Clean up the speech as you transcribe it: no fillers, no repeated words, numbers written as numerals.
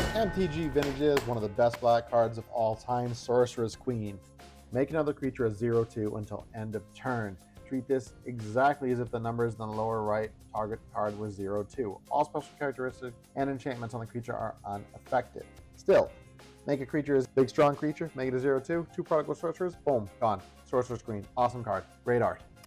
MTG Vintages, one of the best black cards of all time, Sorceress Queen. Make another creature a 0/2 until end of turn. Treat this exactly as if the numbers in the lower right target card was 0/2. All special characteristics and enchantments on the creature are unaffected. Still, make a creature as big strong creature, make it a 0/2, 2 prodigal sorcerers, boom, gone. Sorceress Queen, awesome card, great art.